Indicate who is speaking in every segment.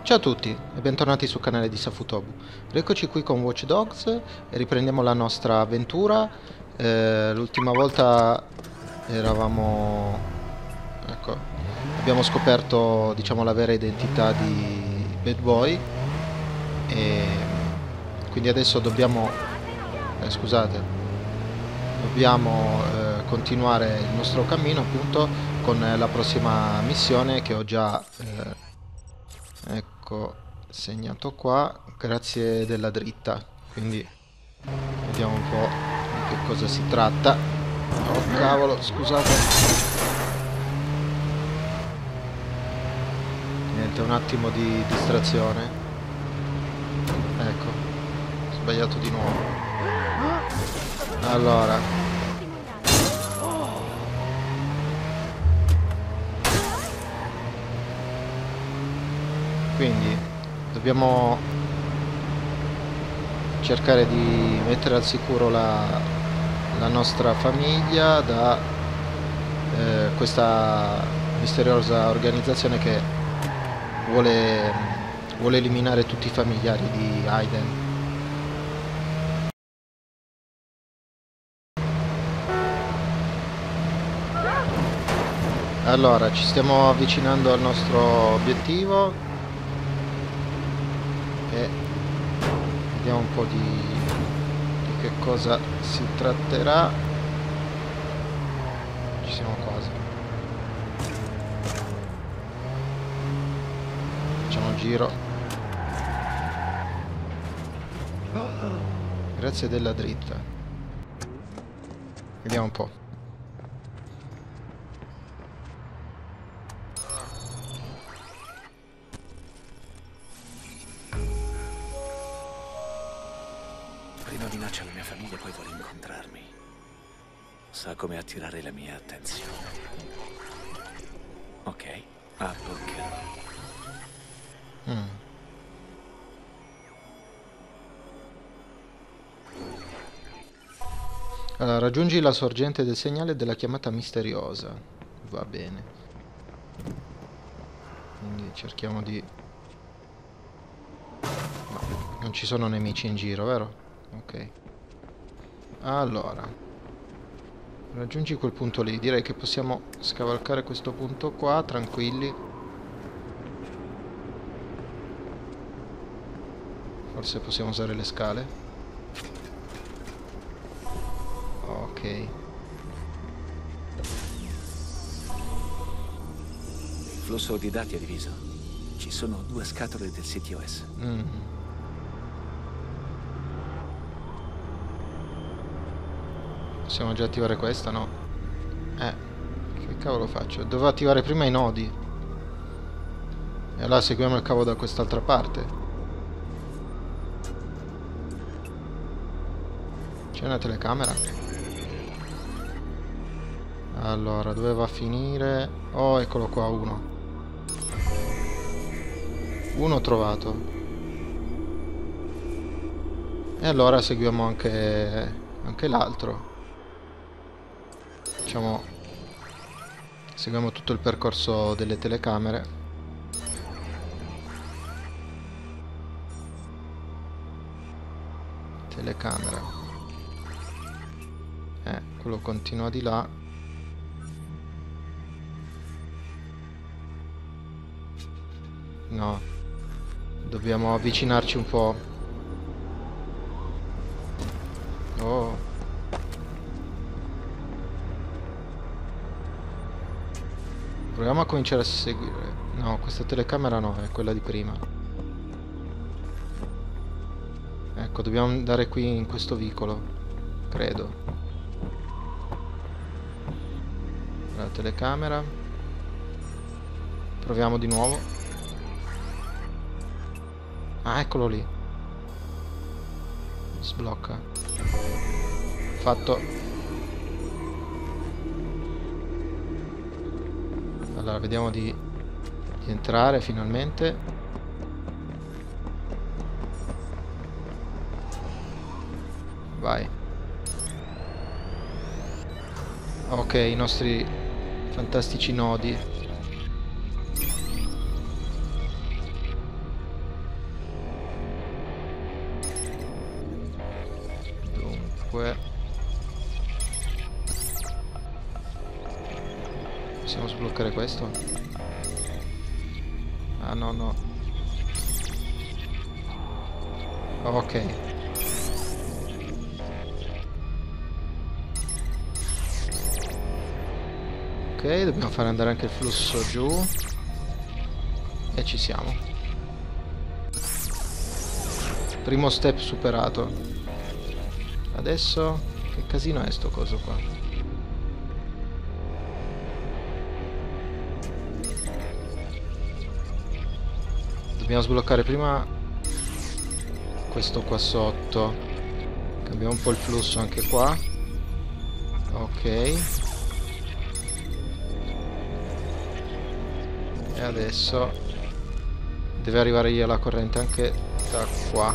Speaker 1: Ciao a tutti e bentornati sul canale di Safutobu. Rieccoci qui con Watch Dogs e riprendiamo la nostra avventura. L'ultima volta eravamo... ecco, abbiamo scoperto, diciamo, la vera identità di Bad Boy e quindi adesso dobbiamo... scusate, dobbiamo continuare il nostro cammino appunto con la prossima missione che ho già... ecco, segnato qua, grazie della dritta, quindi vediamo un po' di che cosa si tratta. Oh cavolo, scusate. Niente, un attimo di distrazione. Ecco, ho sbagliato di nuovo. Allora, quindi dobbiamo cercare di mettere al sicuro la nostra famiglia da questa misteriosa organizzazione che vuole eliminare tutti i familiari di Aiden. Allora, ci stiamo avvicinando al nostro obiettivo e vediamo un po' di che cosa si tratterà. Ci siamo quasi. Facciamo il giro. Grazie della dritta. Vediamo un po'.
Speaker 2: Prima minaccia la mia famiglia, poi vuole incontrarmi. Sa come attirare la mia attenzione. Ok, abboccherò.
Speaker 1: Allora, raggiungi la sorgente del segnale della chiamata misteriosa. Va bene. Quindi cerchiamo di... no, non ci sono nemici in giro, vero? Ok. Allora, raggiungi quel punto lì. Direi che possiamo scavalcare questo punto qua, tranquilli. Forse possiamo usare le scale. Ok.
Speaker 2: Il flusso di dati è diviso. Ci sono 2 scatole del CTOS.
Speaker 1: Possiamo già attivare questa, no? Che cavolo faccio? Dovevo attivare prima i nodi. E allora seguiamo il cavo da quest'altra parte. C'è una telecamera? Allora, dove va a finire? Oh, eccolo qua, uno. Uno trovato. E allora seguiamo anche l'altro. Diciamo, seguiamo tutto il percorso delle telecamere. Telecamera. Quello continua di là. No, dobbiamo avvicinarci un po'. Oh. Proviamo a cominciare a seguire. No, questa telecamera no, è quella di prima. Ecco, dobbiamo andare qui in questo vicolo, credo. La telecamera. Proviamo di nuovo. Ah, eccolo lì. Sblocca. Fatto. Allora, vediamo di entrare finalmente. Vai. Ok, i nostri fantastici nodi. 5. Possiamo sbloccare questo? Ah no, no. Ok. Ok, dobbiamo fare andare anche il flusso giù. E ci siamo. Primo step superato. Adesso che casino è sto coso qua? Dobbiamo sbloccare prima questo qua sotto. Cambiamo un po' il flusso anche qua. Ok. E adesso deve arrivare via la corrente anche da qua.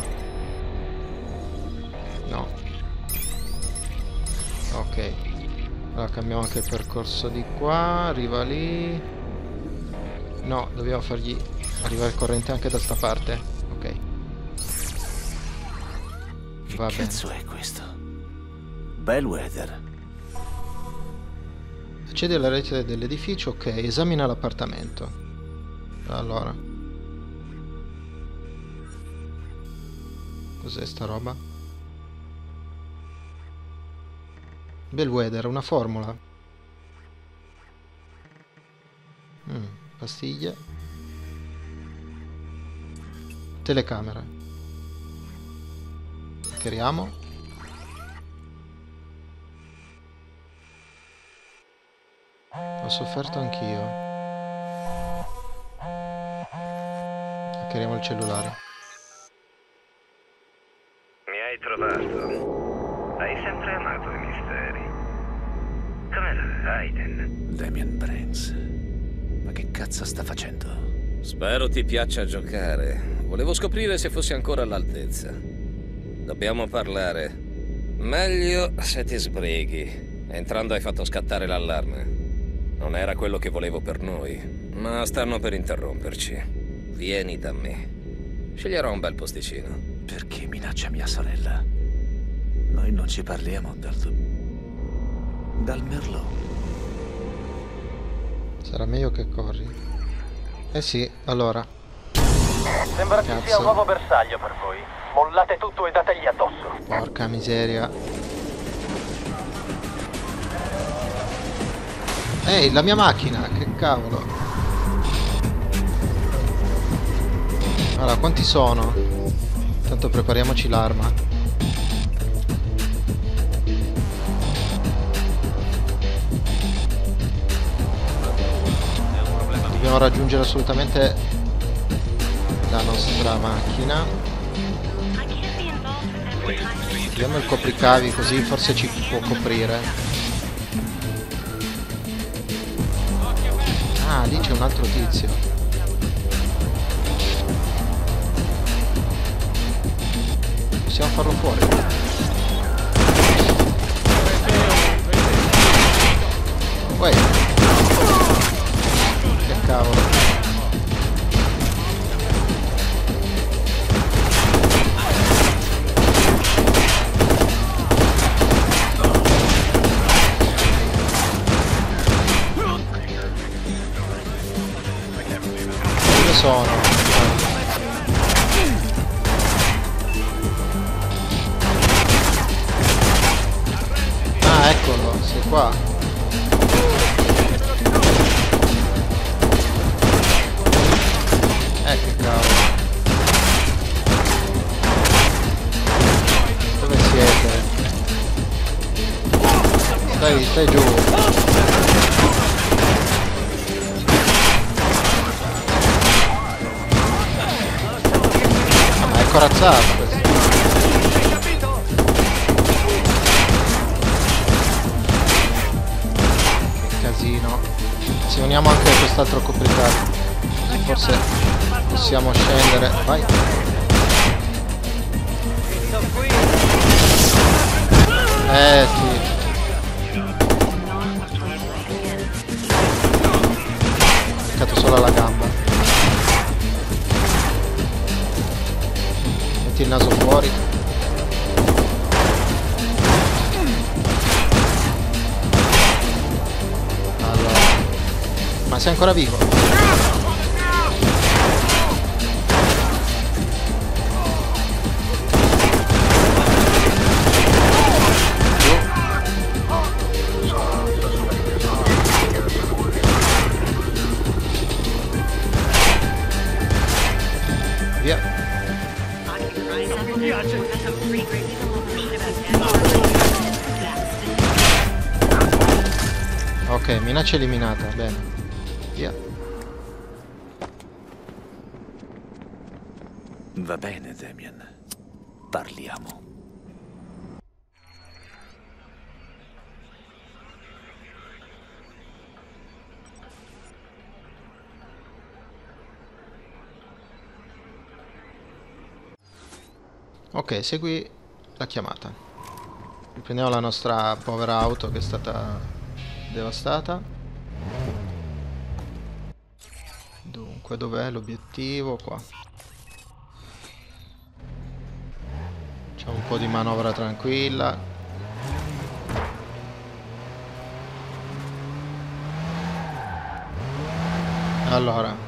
Speaker 1: No. Ok. Allora cambiamo anche il percorso di qua. Arriva lì. No, dobbiamo fargli arrivare corrente anche da sta parte. Ok. Va bene.
Speaker 2: Che cazzo è questo? Bellwether.
Speaker 1: Accedi alla rete dell'edificio. Ok, esamina l'appartamento. Allora, cos'è sta roba? Bellwether, una formula. Pastiglie. Telecamera. Chiariamo. Ho sofferto anch'io. Chiariamo il cellulare.
Speaker 3: Mi hai trovato. Hai sempre amato i misteri. Come va, Aiden?
Speaker 2: Damien Brands. Ma che cazzo sta facendo?
Speaker 4: Spero ti piaccia giocare. Volevo scoprire se fossi ancora all'altezza. Dobbiamo parlare. Meglio se ti sbrighi. Entrando hai fatto scattare l'allarme. Non era quello che volevo per noi, ma stanno per interromperci. Vieni da me. Sceglierò un bel posticino.
Speaker 2: Perché minaccia mia sorella? Noi non ci parliamo dal Merlot.
Speaker 1: Sarà meglio che corri. Eh sì, allora.
Speaker 5: Sembra ci sia un nuovo bersaglio per voi. Mollate tutto e dategli addosso.
Speaker 1: Porca miseria. Ehi, la mia macchina, che cavolo. Allora, quanti sono? Intanto prepariamoci l'arma. Dobbiamo raggiungere assolutamente la nostra macchina. Vediamo il copricavi, così forse ci può coprire. Ah, lì c'è un altro tizio. Possiamo farlo fuori. Uè. Che cavolo. Dove sono? Eccolo, sei qua. Che cavolo. Dove siete? Stai giù. Ma è corazzato questo. Se uniamo anche quest'altro copricavi, forse possiamo scendere. Vai. Sì. Ho toccato solo la gamba. Metti il naso fuori. sei ancora vivo? Via. Ok, minaccia eliminata, bene. Via.
Speaker 2: Va bene, Damien. Parliamo.
Speaker 1: Ok, segui la chiamata. Riprendiamo la nostra povera auto che è stata devastata. Dunque, dov'è l'obiettivo? Qua. Facciamo un po' di manovra tranquilla. Allora.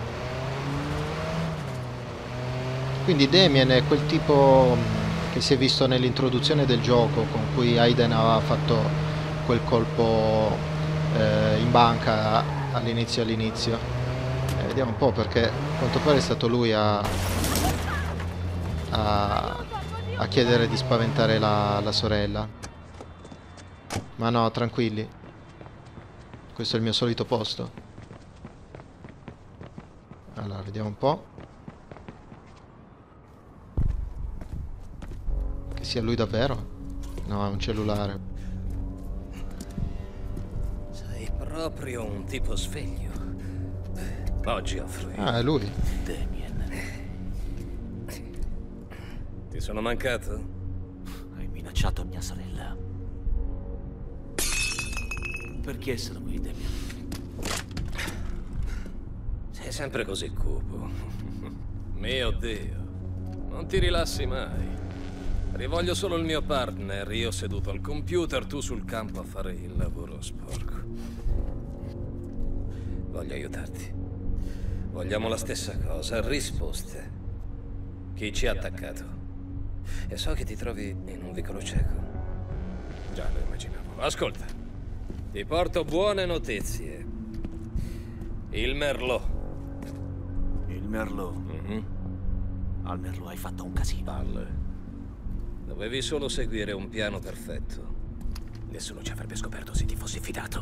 Speaker 1: Quindi Damien è quel tipo che si è visto nell'introduzione del gioco, con cui Aiden aveva fatto quel colpo in banca all'inizio. Vediamo un po', perché a quanto pare è stato lui a chiedere di spaventare la sorella. Ma no, tranquilli. Questo è il mio solito posto. Allora, vediamo un po'. Che sia lui davvero? No, è un cellulare.
Speaker 4: Sei proprio un tipo sveglio. Oggi offro io.
Speaker 1: Ah, è lui.
Speaker 2: Damien,
Speaker 4: Ti sono mancato?
Speaker 2: hai minacciato mia sorella. Perché sono qui, Damien?
Speaker 4: Sei sempre così cupo. Mio Dio. Non ti rilassi mai. Rivoglio solo il mio partner, io seduto al computer, tu sul campo a fare il lavoro sporco. Voglio aiutarti. Vogliamo la stessa cosa, risposte. Chi ci ha attaccato? E so che ti trovi in un vicolo cieco. Già lo immaginavo. Ascolta, ti porto buone notizie. Il Merlot.
Speaker 2: Il Merlot. Al Merlot hai fatto un casino.
Speaker 4: Palle. Dovevi solo seguire un piano perfetto.
Speaker 2: Nessuno ci avrebbe scoperto se ti fossi fidato.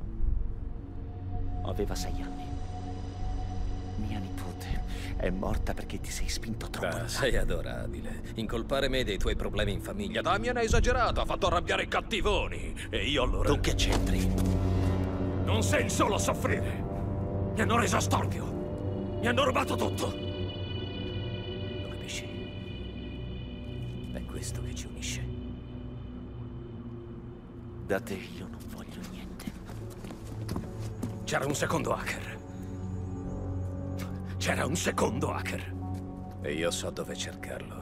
Speaker 2: Aveva 6 anni. Mia nipote è morta perché ti sei spinto troppo.
Speaker 4: Sei adorabile. Incolpare me dei tuoi problemi in famiglia. Damien ha esagerato, ha fatto arrabbiare i cattivoni. E io allora...
Speaker 2: Tu che c'entri?
Speaker 4: Non sei il solo a soffrire. Mi hanno reso storpio. Mi hanno rubato tutto.
Speaker 2: Lo capisci? È questo che ci unisce. Da te io non voglio niente.
Speaker 4: C'era un secondo hacker. C'era un secondo hacker. E io so dove cercarlo.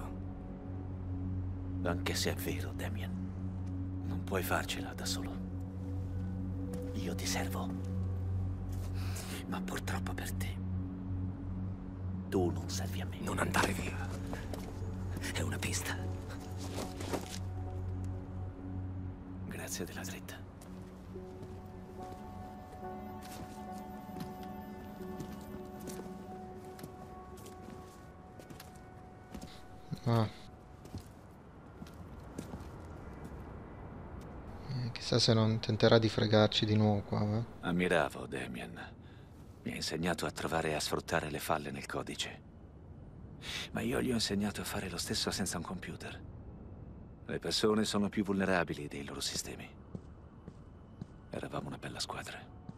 Speaker 2: Anche se è vero, Damien, non puoi farcela da solo. Io ti servo. Ma purtroppo per te, tu non servi a me.
Speaker 4: Non andare via. È una pista.
Speaker 2: Grazie della dritta.
Speaker 1: Ah. Chissà se non tenterà di fregarci di nuovo qua, eh?
Speaker 2: Ammiravo Damien. Mi ha insegnato a trovare e a sfruttare le falle nel codice. Ma io gli ho insegnato a fare lo stesso senza un computer. Le persone sono più vulnerabili dei loro sistemi. Eravamo una bella squadra.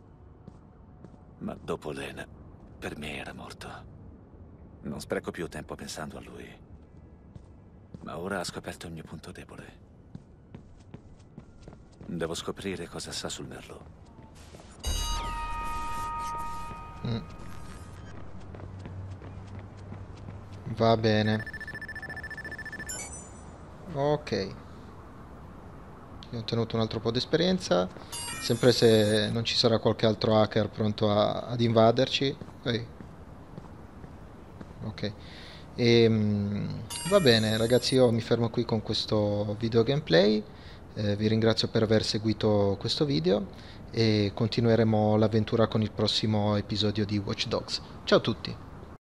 Speaker 2: Ma dopo Len, per me era morto. Non spreco più tempo pensando a lui. Ma ora ha scoperto il mio punto debole. Devo scoprire cosa sa sul Merlot.
Speaker 1: Va bene. Ok. Ho ottenuto un altro po' di esperienza, sempre se non ci sarà qualche altro hacker pronto ad invaderci. Ok. Va bene ragazzi, io mi fermo qui con questo video gameplay. Vi ringrazio per aver seguito questo video e continueremo l'avventura con il prossimo episodio di Watch Dogs. Ciao a tutti!